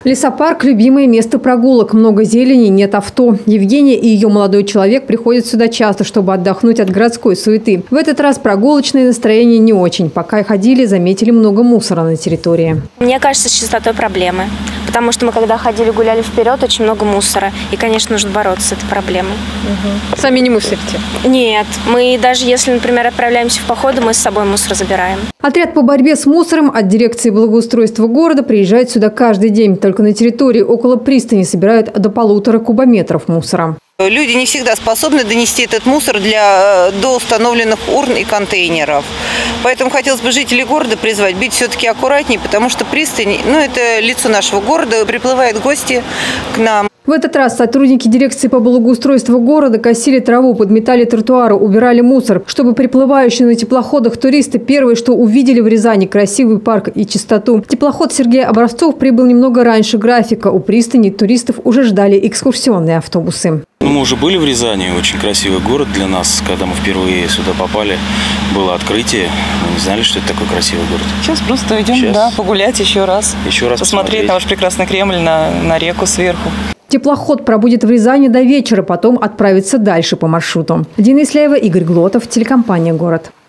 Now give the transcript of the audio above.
Лесопарк – любимое место прогулок. Много зелени, нет авто. Евгения и ее молодой человек приходят сюда часто, чтобы отдохнуть от городской суеты. В этот раз прогулочное настроение не очень. Пока ходили, заметили много мусора на территории. Мне кажется, с чистотой проблемы. Потому что мы, когда ходили, гуляли вперед, очень много мусора. И, конечно, нужно бороться с этой проблемой. Сами не мусорите? Нет. Мы даже если, например, отправляемся в походы, мы с собой мусор забираем. Отряд по борьбе с мусором от дирекции благоустройства города приезжает сюда каждый день. Только на территории около пристани собирают до 1,5 кубометров мусора. Люди не всегда способны донести этот мусор до установленных урн и контейнеров. Поэтому хотелось бы жителей города призвать быть все-таки аккуратнее, потому что пристань, это лицо нашего города, приплывают гости к нам. В этот раз сотрудники дирекции по благоустройству города косили траву, подметали тротуары, убирали мусор, чтобы приплывающие на теплоходах туристы первые, что увидели в Рязани – красивый парк и чистоту. Теплоход Сергей Образцов прибыл немного раньше графика. У пристани туристов уже ждали экскурсионные автобусы. Мы уже были в Рязани, очень красивый город для нас. Когда мы впервые сюда попали, было открытие. Мы не знали, что это такой красивый город. Сейчас просто идем погулять еще раз. Посмотреть на ваш прекрасный Кремль, на реку сверху. Теплоход пробудет в Рязани до вечера, потом отправится дальше по маршруту. Дина Исляева, Игорь Глотов, телекомпания «Город».